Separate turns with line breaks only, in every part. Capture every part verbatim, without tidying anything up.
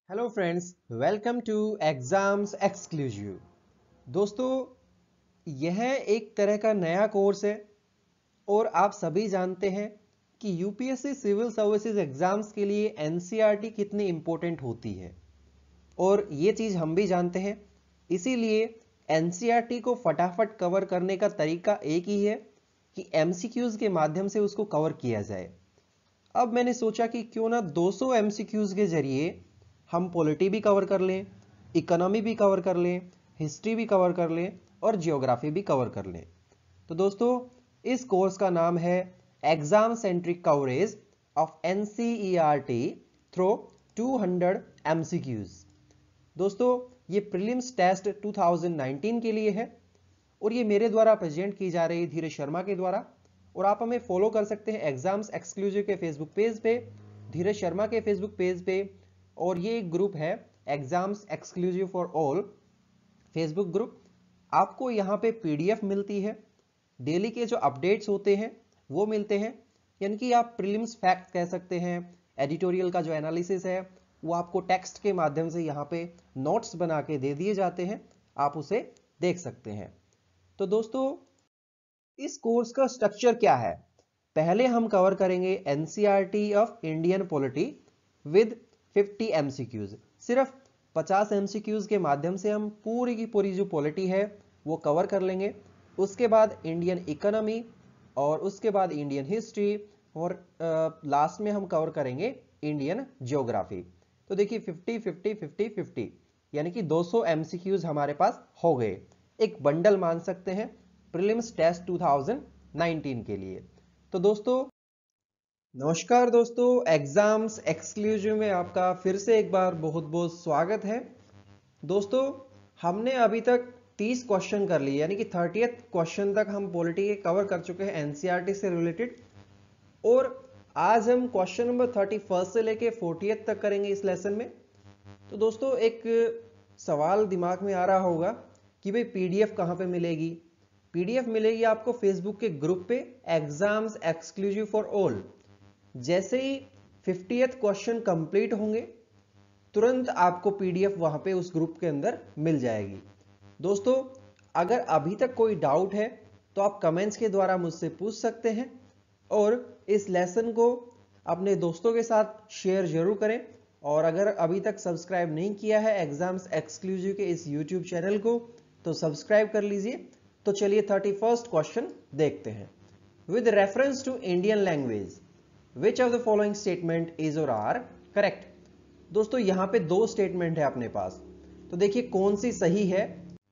Hello friends, welcome to exams exclusive. दोस्तों, यह एक तरह का नया कोर्स है और आप सभी जानते हैं कि यूपीएससी सिविल सर्विसेज एग्जाम्स के लिए एनसीईआरटी कितनी इंपॉर्टेंट होती है और ये चीज़ हम भी जानते हैं। इसीलिए एनसीईआरटी को फटाफट कवर करने का तरीका एक ही है कि एमसीक्यूज़ के माध्यम से उसको कवर किया जाए। अब मैंने सोचा कि क्यों ना दो सौ एमसीक्यूज़ के जरिए हम पॉलिटी भी कवर कर लें, इकोनॉमी भी कवर कर लें, हिस्ट्री भी कवर कर लें और जियोग्राफी भी कवर कर लें। तो दोस्तों, इस कोर्स का नाम है exam centric coverage of NCERT through two hundred MCQs. दोस्तों, ये प्रीलिम्स टेस्ट दो हज़ार उन्नीस के लिए है और ये मेरे द्वारा प्रेजेंट की जा रही धीरज शर्मा के द्वारा। और आप हमें फॉलो कर सकते हैं एग्जाम्स एक्सक्लूसिव के फेसबुक पेज पे, धीरज शर्मा के फेसबुक पेज पे, और ये एक ग्रुप है exams exclusive for all Facebook group. आपको यहाँ पे पीडीएफ मिलती है, डेली के जो अपडेट्स होते हैं वो मिलते हैं, यानी कि आप प्रीलिम्स फैक्ट कह सकते हैं। एडिटोरियल का जो एनालिसिस है वो आपको टेक्स्ट के माध्यम से यहाँ पे नोट्स बना के दे दिए जाते हैं, आप उसे देख सकते हैं। तो दोस्तों, इस कोर्स का स्ट्रक्चर क्या है? पहले हम कवर करेंगे NCERT of Indian polity with पचास एमसीक्यूज। सिर्फ पचास एमसीक्यूज के माध्यम से हम पूरी की पूरी जो पॉलिटी है वो कवर कर लेंगे। उसके बाद इंडियन इकोनॉमी और उसके बाद इंडियन हिस्ट्री और लास्ट में हम कवर करेंगे इंडियन जियोग्राफी। तो देखिए पचास पचास पचास पचास यानी कि दो सौ एमसीक्यूज हमारे पास हो गए। एक बंडल मान सकते हैं प्रीलिम्स टेस्ट दो हज़ार उन्नीस के लिए। तो दोस्तों, नमस्कार दोस्तों, एग्जाम्स एक्सक्लूसिव में आपका फिर से एक बार बहुत बहुत स्वागत है। दोस्तों, हमने अभी तक तीस क्वेश्चन कर लिए, यानी कि थर्टियथ क्वेश्चन तक हम पॉलिटी के कवर कर चुके हैं एनसीईआरटी से रिलेटेड, और आज हम क्वेश्चन नंबर थर्टी फर्स्ट से लेके फोर्टियथ तक करेंगे इस लेसन में। तो दोस्तों, एक सवाल दिमाग में आ रहा होगा कि भाई पीडीएफ कहाँ पे मिलेगी? पीडीएफ मिलेगी आपको फेसबुक के ग्रुप पे एग्जाम्स एक्सक्लूसिव फॉर ऑल। जैसे ही फिफ्टियथ क्वेश्चन कंप्लीट होंगे तुरंत आपको पीडीएफ वहां पे उस ग्रुप के अंदर मिल जाएगी। दोस्तों, अगर अभी तक कोई डाउट है तो आप कमेंट्स के द्वारा मुझसे पूछ सकते हैं और इस लेसन को अपने दोस्तों के साथ शेयर जरूर करें। और अगर अभी तक सब्सक्राइब नहीं किया है एग्जाम्स एक्सक्लूसिव के इस यूट्यूब चैनल को तो सब्सक्राइब कर लीजिए। तो चलिए थर्टी फर्स्ट क्वेश्चन देखते हैं। With reference to Indian language which of the following statement is or are correct? दोस्तों, यहां पे दो स्टेटमेंट है अपने पास, तो देखिए कौन सी सही है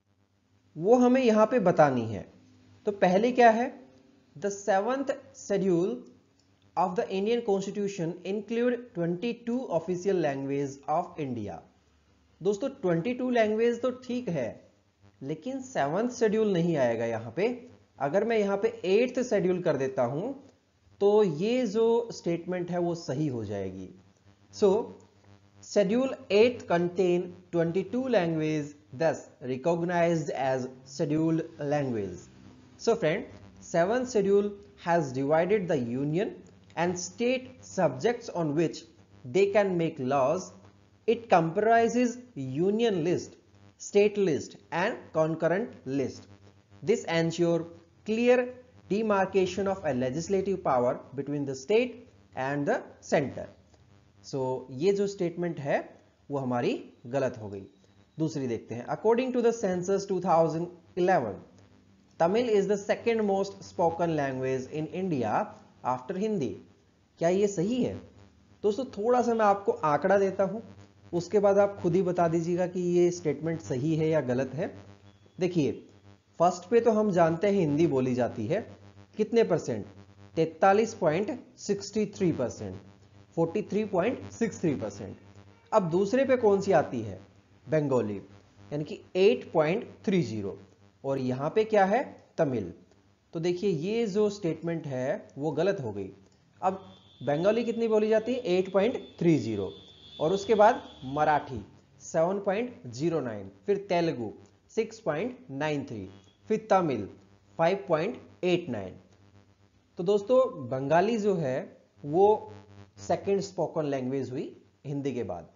वो हमें यहां पे बतानी है। तो पहले क्या है? The seventh schedule of the Indian constitution include बाईस ऑफिशियल लैंग्वेज ऑफ इंडिया। दोस्तों, बाईस लैंग्वेज तो ठीक है, लेकिन सेवंथ शेड्यूल नहीं आएगा यहां पे। अगर मैं यहां पे एट्थ शेड्यूल कर देता हूं तो ये जो स्टेटमेंट है वो सही हो जाएगी। सो शेड्यूल एट कंटेन बाईस language thus recognized as scheduled language. So friend, seventh schedule has divided the union and state subjects on which they can make laws. It comprises union list, state list and concurrent list. This ensures clear demarcation of a legislative power between the state and the center. So ये जो statement है वो हमारी गलत हो गई। दूसरी देखते हैं। According to the census two thousand eleven, Tamil is the second most spoken language in India after Hindi. क्या ये सही है? दोस्तों, थोड़ा सा मैं आपको आंकड़ा देता हूं, उसके बाद आप खुद ही बता दीजिएगा कि ये स्टेटमेंट सही है या गलत है। देखिए, फर्स्ट पे तो हम जानते हैं हिंदी बोली जाती है, कितने परसेंट? तैतालीस point six three percent, forty three point six three percent. अब दूसरे पे कौन सी आती है? बंगाली, यानी कि एट पॉइंट थ्री जीरो, और यहां पे क्या है? तमिल। तो देखिए ये जो स्टेटमेंट है वो गलत हो गई। अब बंगाली कितनी बोली जाती है? एट पॉइंट थ्री जीरो, और उसके बाद Marathi seven point zero nine, फिर Telugu six point nine three, फिर Tamil five point eight nine. तो दोस्तों, बंगाली जो है वो सेकेंड स्पोकन लैंग्वेज हुई हिंदी के बाद।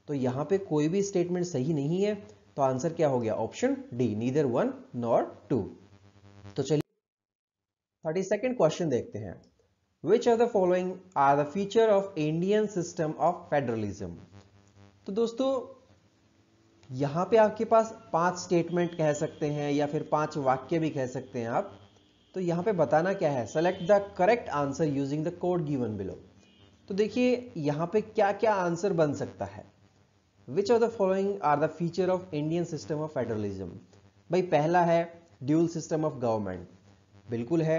तो यहां पे कोई भी स्टेटमेंट सही नहीं है, तो आंसर क्या हो गया? Option D, neither one nor two. तो चलिए थर्टी सेकेंड क्वेश्चन देखते हैं। Which of the following are the feature of Indian system of federalism? तो दोस्तों यहां पे आपके पास पांच स्टेटमेंट कह सकते हैं या फिर पांच वाक्य भी कह सकते हैं आप। तो यहां पे बताना क्या है? Select the correct answer using the code given below. तो देखिए यहां पे क्या क्या आंसर बन सकता है। Which of the following are the feature of Indian system of federalism? भाई पहला है ड्यूल सिस्टम ऑफ गवर्नमेंट, बिल्कुल है।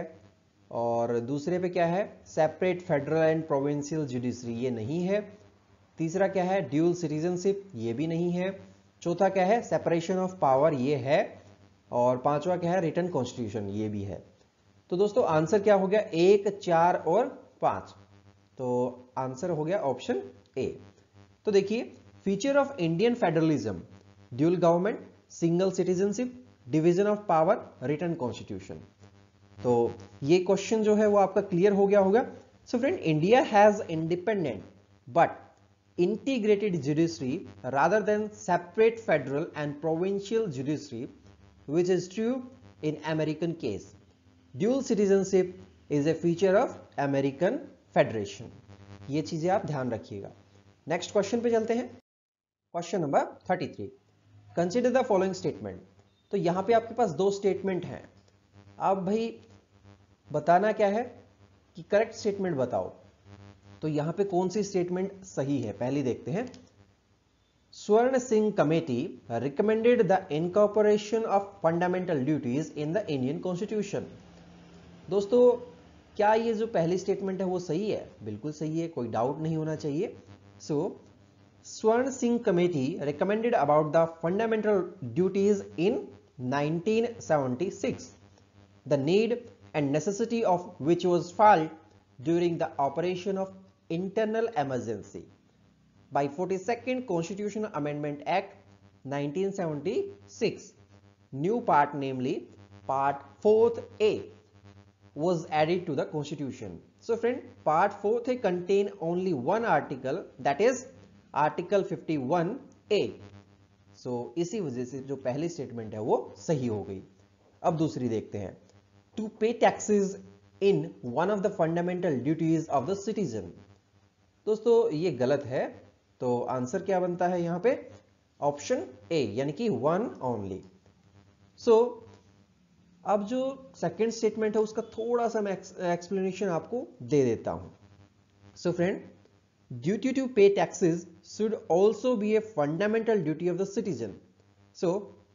और दूसरे पे क्या है? Separate federal and provincial judiciary, ये नहीं है। तीसरा क्या है? ड्यूल सिटीजनशिप, ये भी नहीं है। चौथा क्या है? सेपरेशन ऑफ पावर, ये है। और पांचवा क्या है? रिटन कॉन्स्टिट्यूशन, ये भी है। तो दोस्तों आंसर क्या हो गया? एक, चार और पांच। तो आंसर हो गया ऑप्शन ए। तो देखिए feature of Indian federalism, dual government, single citizenship, division of power, written constitution. तो ये क्वेश्चन जो है वो आपका क्लियर हो गया होगा। So friend, India has independent but integrated judiciary rather than separate federal and provincial judiciary, which is true in American case. Dual citizenship is a feature of American Federation. ये चीजें आप ध्यान रखिएगा। नेक्स्ट क्वेश्चन पे चलते हैं। Question number thirty three, consider the following statement. तो यहां पे आपके पास दो स्टेटमेंट हैं। अब भाई बताना क्या है कि करेक्ट स्टेटमेंट बताओ। तो यहां पे कौन सी स्टेटमेंट सही है पहले देखते हैं। Swaran Singh committee recommended the incorporation of fundamental duties in the Indian constitution. दोस्तों क्या ये जो पहली स्टेटमेंट है वो सही है? बिल्कुल सही है, कोई डाउट नहीं होना चाहिए। So Swaran Singh committee recommended about the fundamental duties in nineteen seventy six, the need and necessity of which was felt during the operation of internal emergency by forty-second Constitutional Amendment Act nineteen seventy-six. New part, namely part fourth A, was added to the Constitution. So friend, part fourth A contain only one article, that is article fifty-one A. So इसी वजह से जो पहली statement है वो सही हो गई। अब दूसरी देखते हैं। To pay taxes in one of the fundamental duties of the citizen। दोस्तों ये गलत है, तो आंसर क्या बनता है यहां पे? ऑप्शन ए, यानी कि वन ओनली। सो अब जो सेकंड स्टेटमेंट है उसका थोड़ा सा मैं एक्सप्लेनेशन आपको दे देता हूं। So friend, duty to pay taxes should also be a fundamental duty of the citizen. सो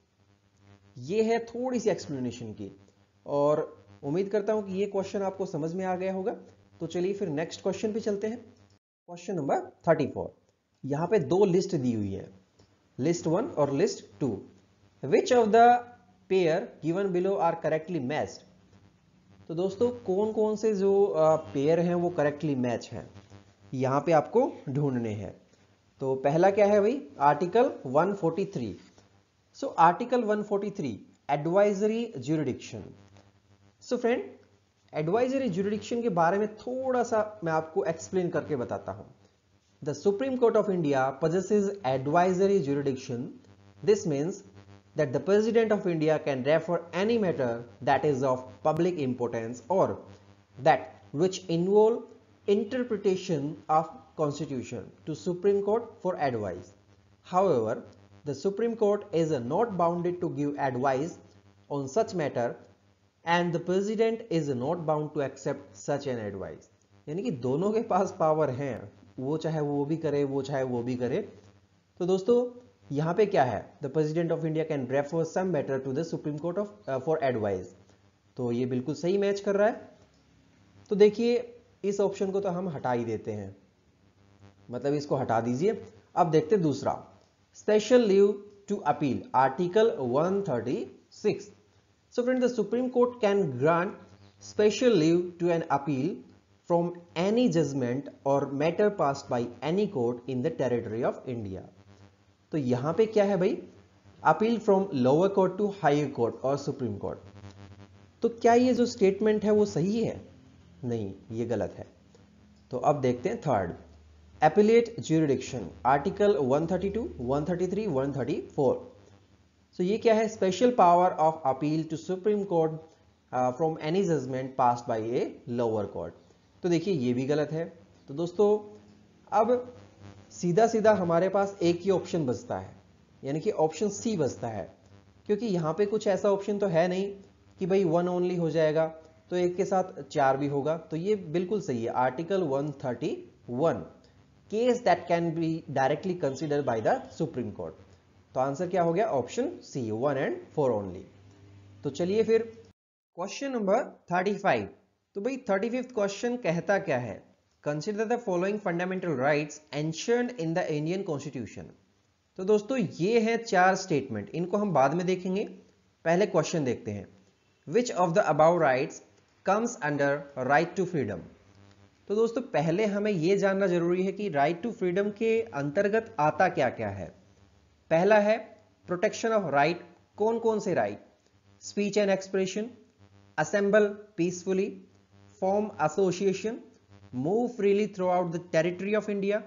ये है थोड़ी सी एक्सप्लेनेशन की, और उम्मीद करता हूं कि ये क्वेश्चन आपको समझ में आ गया होगा। तो चलिए फिर नेक्स्ट क्वेश्चन पे चलते हैं। क्वेश्चन नंबर थर्टी फोर, यहां पे दो लिस्ट दी हुई है, लिस्ट वन और list two. Which of the pair given below are correctly matched? तो दोस्तों कौन कौन से जो पेयर हैं वो करेक्टली मैच हैं, यहां पे आपको ढूंढने हैं। तो पहला क्या है भाई? Article one forty three. So article one forty three advisory jurisdiction. So friend, advisory jurisdiction के बारे में थोड़ा सा मैं आपको एक्सप्लेन करके बताता हूं। The supreme court of India possesses advisory jurisdiction. This means that the President of India can refer any matter that is of public importance or that which involve interpretation of Constitution to Supreme Court for advice. However, the Supreme Court is not bounded to give advice on such matter and the President is not bound to accept such an advice. यानी कि दोनों के पास power है, वो चाहे वो भी करे, वो चाहे वो भी करे। तो दोस्तों यहां पे क्या है? The president of India can refer some matter to the supreme court of for advice. तो ये बिल्कुल सही मैच कर रहा है। तो देखिए इस ऑप्शन को तो हम हटा ही देते हैं, मतलब इसको हटा दीजिए। अब देखते दूसरा, special leave to appeal, article one thirty six. So friend, the Supreme Court can grant special leave to an appeal from any judgment or matter passed by any court in the territory of India. तो यहां पे क्या है भाई? Appeal from lower court to higher court और supreme court. तो क्या ये जो स्टेटमेंट है वो सही है? नहीं, ये गलत है। तो अब देखते हैं third, appellate jurisdiction, article one thirty two, one thirty three, one thirty four. So ये क्या है? Special power of appeal to supreme court from any judgement passed by a lower court. तो देखिए ये भी गलत है। तो दोस्तों अब सीधा सीधा हमारे पास एक ही ऑप्शन बचता है, यानी कि ऑप्शन सी बचता है, क्योंकि यहाँ पे कुछ ऐसा ऑप्शन तो है नहीं कि भाई वन ओनली हो जाएगा, तो एक के साथ चार भी होगा। तो ये बिल्कुल सही है, article one thirty one, case that can be directly considered by the supreme court. तो आंसर क्या हो गया? Option C, one and four only. तो चलिए फिर क्वेश्चन नंबर थर्टी फाइव। तो भाई थर्टी फिफ्थ क्वेश्चन कहता क्या है? Consider the following fundamental rights enshrined in the Indian constitution. तो दोस्तों ये हैं चार स्टेटमेंट, इनको हम बाद में देखेंगे, पहले क्वेश्चन देखते हैं। Which of the above rights comes under right to freedom. तो दोस्तों पहले हमें यह जानना जरूरी है कि राइट टू फ्रीडम के अंतर्गत आता क्या क्या है। पहला है प्रोटेक्शन ऑफ राइट। कौन कौन से right? Speech and expression, assemble peacefully, form association, move freely throughout the territory of India,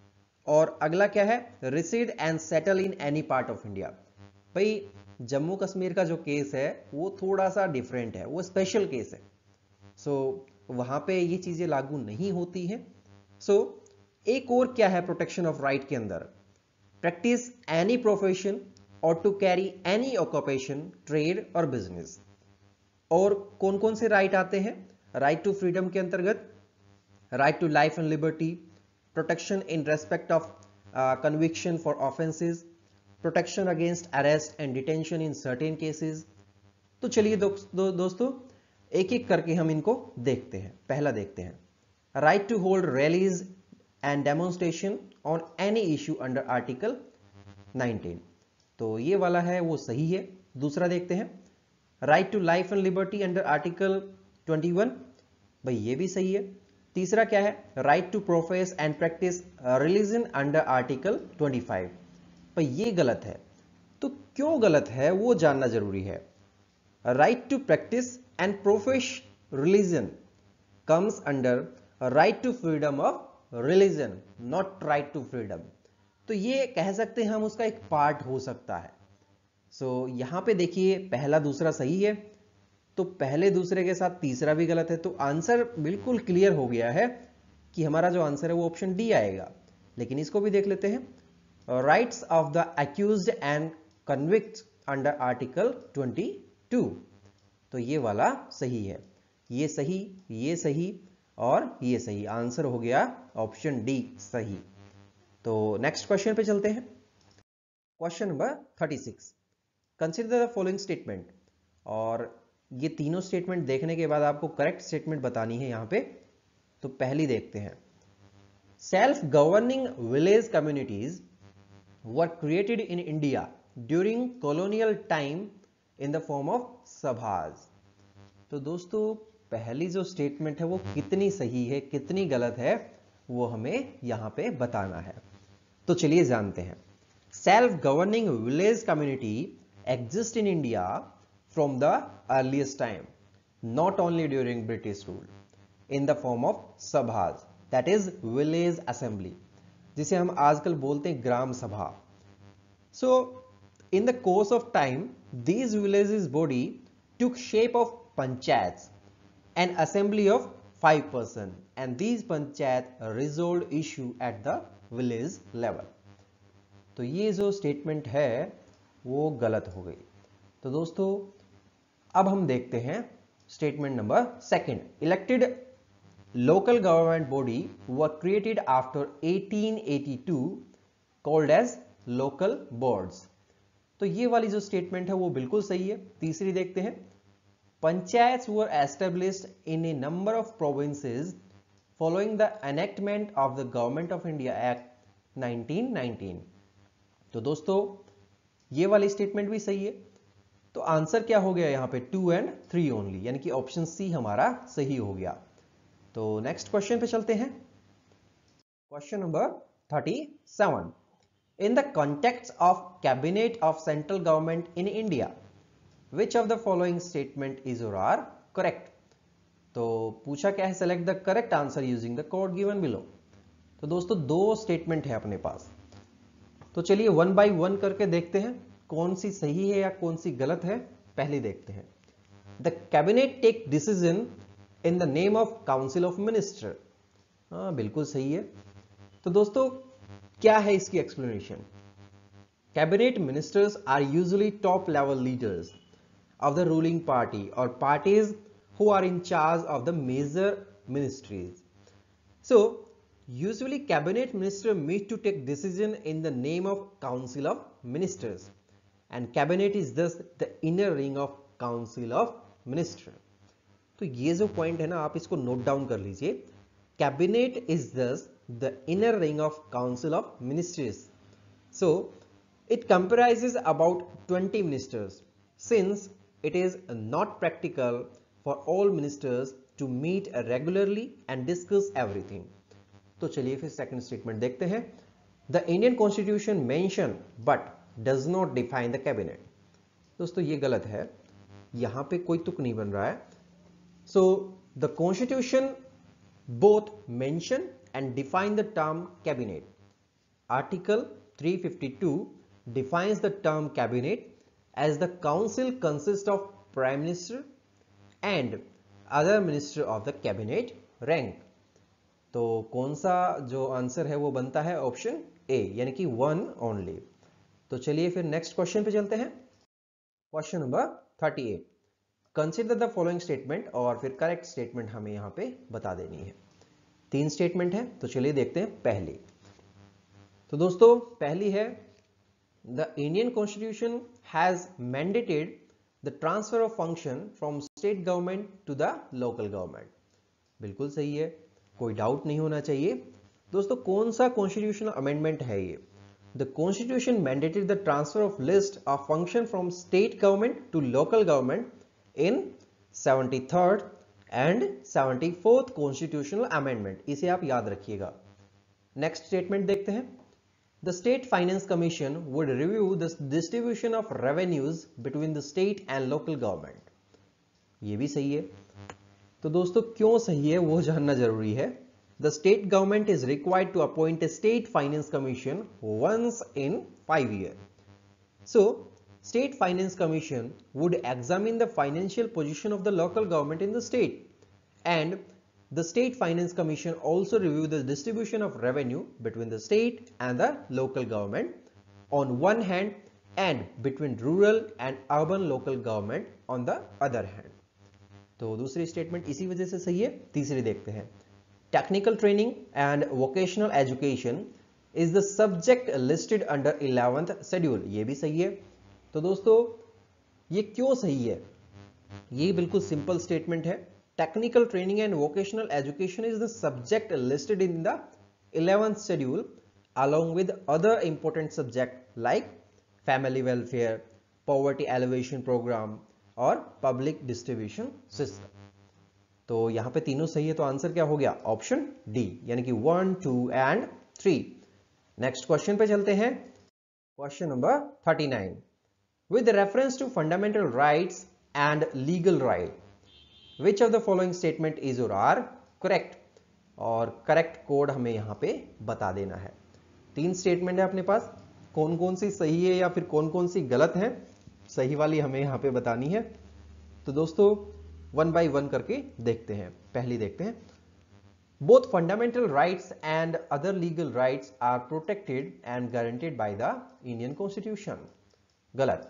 और अगला क्या है? Reside and settle in any part of India. भाई जम्मू कश्मीर का जो केस है वो थोड़ा सा डिफरेंट है, वो स्पेशल केस है, सो so, वहां पे ये चीजें लागू नहीं होती हैं। सो so, एक और क्या है प्रोटेक्शन ऑफ राइट के अंदर? Practise any profession or to carry any occupation, trade or business. और कौन कौन से राइट आते हैं राइट टू फ्रीडम के अंतर्गत? Right to life and liberty, protection in respect of conviction for offences, protection against arrest and detention in certain cases. तो चलिए दो, दो, दोस्तों एक एक करके हम इनको देखते हैं। पहला देखते हैं, right to hold rallies and demonstration on any issue under article nineteen. तो ये वाला है वो सही है। दूसरा देखते हैं, right to life and liberty under article twenty one, भाई ये भी सही है। तीसरा क्या है? Right to profess and practise religion under article twenty five, भाई ये गलत है। तो क्यों गलत है वो जानना जरूरी है। Right to practise and profess religion comes under right to freedom of religion, not right to freedom. तो ये कह सकते हैं हम उसका एक पार्ट हो सकता है। सो so, यहां पे देखिए पहला दूसरा सही है, तो पहले दूसरे के साथ तीसरा भी गलत है। तो आंसर बिल्कुल क्लियर हो गया है कि हमारा जो आंसर है वो ऑप्शन डी आएगा। लेकिन इसको भी देख लेते हैं, rights of the accused and convict under article twenty two, तो ये वाला सही है। ये सही, ये सही और ये सही, आंसर हो गया ऑप्शन डी सही। तो नेक्स्ट क्वेश्चन पे चलते हैं। Question number thirty six, consider the following statement. और ये तीनों स्टेटमेंट देखने के बाद आपको करेक्ट स्टेटमेंट बतानी है यहां पे। तो पहली देखते हैं, self governing village communities were created in India during colonial time in the form of सभाज। तो दोस्तों पहली जो स्टेटमेंट है वो कितनी सही है कितनी गलत है वो हमें यहां पे बताना है। तो चलिए जानते हैं। Self governing village community exist in India from the earliest time, not only during British rule, in the form of सभाज, दैट इज विलेज असेंबली, जिसे हम आजकल बोलते हैं ग्राम सभा। So in the course of time these villages body took shape of panchayats, an assembly of five person, and these panchayat resolved issue at the village level। तो ये जो स्टेटमेंट है वो गलत हो गई। तो दोस्तों अब हम देखते हैं statement number second, elected local government body were created after eighteen eighty two called as local boards. तो ये वाली जो स्टेटमेंट है वो बिल्कुल सही है। तीसरी देखते हैं, panchayats were established in a number of provinces following the enactment of the government of India act nineteen nineteen. तो दोस्तों ये वाली स्टेटमेंट भी सही है। तो आंसर क्या हो गया यहां पे? टू एंड थ्री ओनली, यानी कि ऑप्शन सी हमारा सही हो गया। तो नेक्स्ट क्वेश्चन पे चलते हैं। Question number thirty seven, in the context of cabinet of central government in India, which of the following statement is or are correct? तो पूछा क्या है, select the correct answer using the code given below। तो दोस्तों दो statement है अपने पास, तो चलिए वन बाय वन करके देखते हैं कौन सी सही है या कौन सी गलत है। पहले देखते हैं, the cabinet take decision in the name of council of minister. हाँ बिल्कुल सही है। तो दोस्तों क्या है इसकी explanation? Cabinet ministers are usually top level leaders of the ruling party or parties who are in charge of the major ministries. So usually cabinet minister meet to take decision in the name of council of ministers, and cabinet is thus the inner ring of council of minister. तो ये जो point है ना, आप इसको note down कर लीजिए। Cabinet is thus the inner ring of council of ministers. So it comprises about twenty ministers, since it is not practical for all ministers to meet regularly and discuss everything. तो चलिए फिर second statement देखते हैं। The Indian Constitution mention but does not define the cabinet. दोस्तों ये गलत है, यहां पे कोई तुक नहीं बन रहा है। So the Constitution both mention and define the term cabinet. Article three fifty-two defines the term cabinet as the council consists of prime minister and other minister of the cabinet rank. तो कौन सा जो answer है वो बनता है option A, यानी कि वन ओनली। तो चलिए फिर नेक्स्ट क्वेश्चन पे चलते हैं। Question number thirty eight, consider the following statement, और फिर करेक्ट स्टेटमेंट हमें यहां पे बता देनी है। तीन स्टेटमेंट है, तो चलिए देखते हैं पहली। तो दोस्तों पहली है, the Indian Constitution has mandated the transfer of function from state government to the local government. बिल्कुल सही है, कोई डाउट नहीं होना चाहिए। दोस्तों कौन सा कॉन्स्टिट्यूशनल अमेंडमेंट है ये? The Constitution mandated the transfer of list of function from state government to local government in seventy-third and seventy-fourth Constitutional Amendment. इसे आप याद रखिएगा। नेक्स्ट स्टेटमेंट देखते हैं। The State Finance Commission would review the distribution of revenues between the state and local government. ये भी सही है। तो दोस्तों क्यों सही है वो जानना जरूरी है। The state government is required to appoint a state finance commission once in five years. So, State Finance Commission would examine the financial position of the local government in the state, and the State Finance Commission also review the distribution of revenue between the state and the local government on one hand and between rural and urban local government on the other hand. तो दूसरी statement इसी वजह से सही है। तीसरी देखते हैं, technical training and vocational education is the subject listed under eleventh schedule. ये भी सही है। तो दोस्तों ये क्यों सही है? ये बिल्कुल सिंपल स्टेटमेंट है। Technical training and vocational education is the subject listed in the eleventh schedule along with other important subjects like family welfare, poverty alleviation program और public distribution system. तो यहां पे तीनों सही है, तो आंसर क्या हो गया? ऑप्शन डी, यानी कि one, two and three. Next question पे चलते हैं। Question number thirty nine, with reference to fundamental rights and legal right, which of the following statement is or are correct? और करेक्ट कोड हमें यहां पे बता देना है। तीन स्टेटमेंट है अपने पास, कौन कौन सी सही है या फिर कौन कौन सी गलत है, सही वाली हमें यहां पे बतानी है। तो दोस्तों वन बाय वन करके देखते हैं। पहली देखते हैं, both fundamental rights and other legal rights are protected and guaranteed by the Indian Constitution. गलत।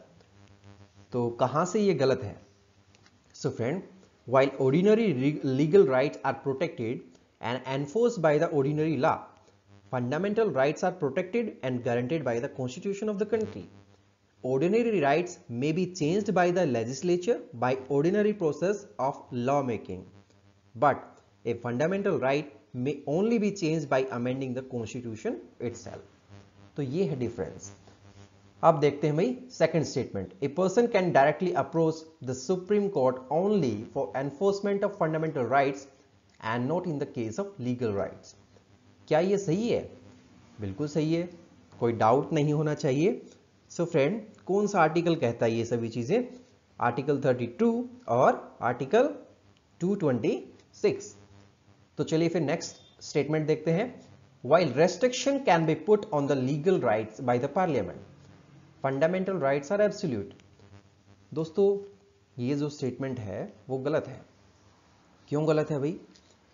तो कहां से ये गलत है? So friend, while ordinary legal rights are protected and enforced by the ordinary law, fundamental rights are protected and guaranteed by the Constitution of the country. Ordinary rights may be changed by the legislature by ordinary process of lawmaking, but a fundamental right may only be changed by amending the Constitution itself. तो ये है difference. अब देखते हैं भाई second statement, a person can directly approach the supreme court only for enforcement of fundamental rights and not in the case of legal rights. क्या ये सही है? बिल्कुल सही है, कोई डाउट नहीं होना चाहिए। सो so फ्रेंड, कौन सा आर्टिकल कहता है ये सभी चीजें? आर्टिकल थर्टी टू और आर्टिकल टू ट्वेंटी सिक्स। तो चलिए फिर नेक्स्ट स्टेटमेंट देखते हैं। while restriction can be put on the legal rights by the parliament. Fundamental rights are absolute. दोस्तों ये जो स्टेटमेंट है वो गलत है। क्यों गलत है भाई?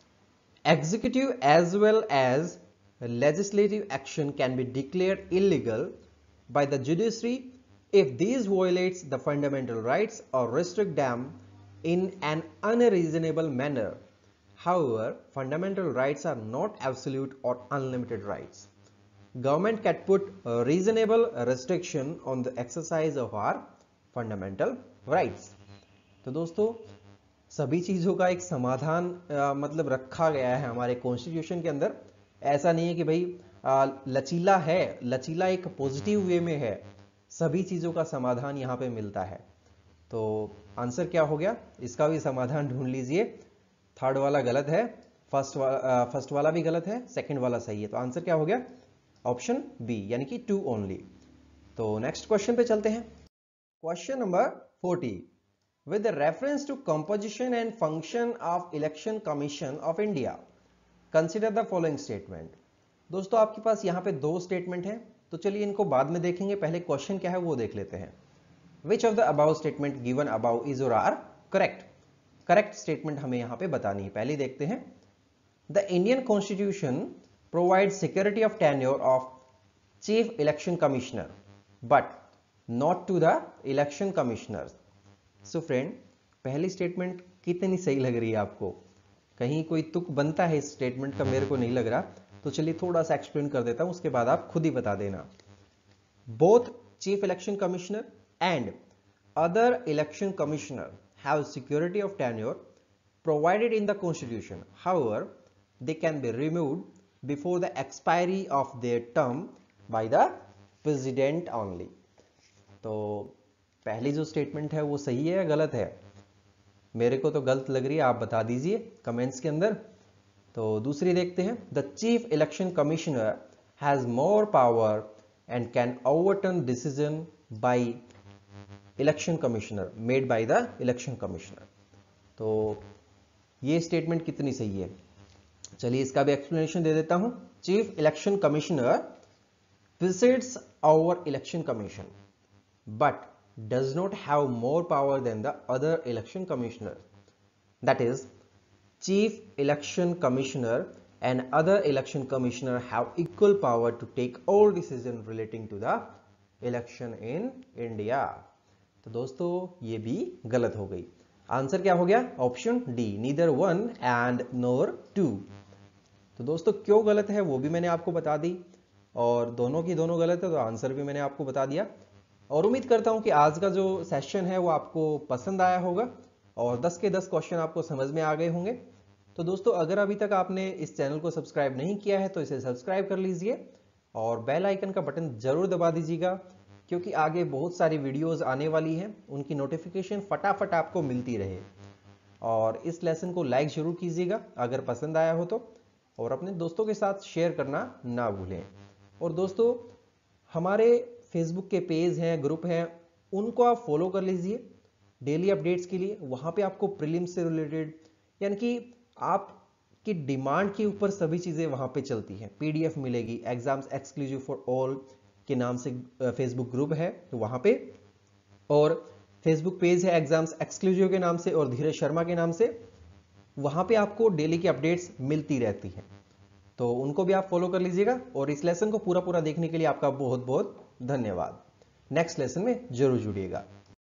Executive as well as legislative action can be declared illegal by the judiciary if these violates the fundamental rights or restrict them in an unreasonable manner. However, fundamental rights are not absolute or unlimited rights. Government can put a reasonable restriction on the exercise of our fundamental rights. तो दोस्तों सभी चीजों का एक समाधान आ, मतलब रखा गया है हमारे कॉन्स्टिट्यूशन के अंदर। ऐसा नहीं है कि भाई आ, लचीला है, लचीला एक पॉजिटिव वे में है, सभी चीजों का समाधान यहाँ पे मिलता है। तो आंसर क्या हो गया? इसका भी समाधान ढूंढ लीजिए। थर्ड वाला गलत है, फर्स्ट वाला फर्स्ट वाला भी गलत है, सेकंड वाला सही है। तो आंसर क्या हो गया? ऑप्शन बी, यानी कि टू ओनली। तो नेक्स्ट क्वेश्चन पे चलते हैं। Question number forty, with reference to composition and function of election commission of India consider the following statement. दोस्तों आपके पास यहाँ पे दो स्टेटमेंट है, तो चलिए इनको बाद में देखेंगे, पहले क्वेश्चन क्या है वो देख लेते हैं। Which of the above statement given above is or are correct? Correct statement हमें यहां पे बतानी है। पहले देखते हैं। The Indian constitution provide security of tenure of chief election commissioner but not to the election commissioners. So friend, पहली statement कितनी सही लग रही है आपको? कहीं कोई तुक बनता है इस स्टेटमेंट का? मेरे को नहीं लग रहा। तो चलिए थोड़ा सा एक्सप्लेन कर देता हूं, उसके बाद आप खुद ही बता देना। Both chief election commissioner and other election commissioner have security of tenure provided in the constitution. However, they can be removed before the expiry of their term by the president only. तो पहली जो statement है वो सही है या गलत है? मेरे को तो गलत लग रही है, आप बता दीजिए कमेंट्स के अंदर। तो दूसरी देखते हैं। The chief election commissioner has more power and can overturn decision by election commissioner made by the election commissioner. तो ये स्टेटमेंट कितनी सही है? चलिए इसका भी एक्सप्लेनेशन दे देता हूं। Chief election commissioner presides over election commission but does not have more power than the other election commissioner. That is, chief election commissioner and other election commissioner have equal power to take all decision relating to the election in India. तो दोस्तों ये भी गलत हो गई। Answer क्या हो गया? Option D, neither one and nor two. तो दोस्तों क्यों गलत है वो भी मैंने आपको बता दी, और दोनों की दोनों गलत है तो आंसर भी मैंने आपको बता दिया। और उम्मीद करता हूं कि आज का जो सेशन है वो आपको पसंद आया होगा और दस के दस क्वेश्चन आपको समझ में आ गए होंगे। तो दोस्तों अगर अभी तक आपने इस चैनल को सब्सक्राइब नहीं किया है तो इसे सब्सक्राइब कर लीजिए और बेल आइकन का बटन जरूर दबा दीजिएगा, क्योंकि आगे बहुत सारी वीडियोस आने वाली हैं, उनकी नोटिफिकेशन फटाफट आपको मिलती रहे। और इस लेसन को लाइक जरूर कीजिएगा अगर पसंद आया हो तो, और अपने दोस्तों के साथ शेयर करना ना भूलें। और दोस्तों हमारे फेसबुक के पेज हैं, ग्रुप हैं, उनको आप फॉलो कर लीजिए डेली अपडेट्स के लिए। वहां पे आपको प्रीलिम्स से रिलेटेड, यानी कि आपकी डिमांड के ऊपर सभी चीजें वहां पे चलती हैं। पीडीएफ मिलेगी, एग्जाम्स एक्सक्लूसिव फॉर ऑल के नाम से फेसबुक ग्रुप है तो वहां पे, और फेसबुक पेज है एग्जाम्स एक्सक्लूसिव के नाम से और धीरज शर्मा के नाम से। वहां पे आपको डेली की अपडेट्स मिलती रहती हैं, तो उनको भी आप फॉलो कर लीजिएगा। और इस लेसन को पूरा पूरा देखने के लिए आपका बहुत बहुत धन्यवाद। नेक्स्ट लेसन में जरूर जुड़िएगा।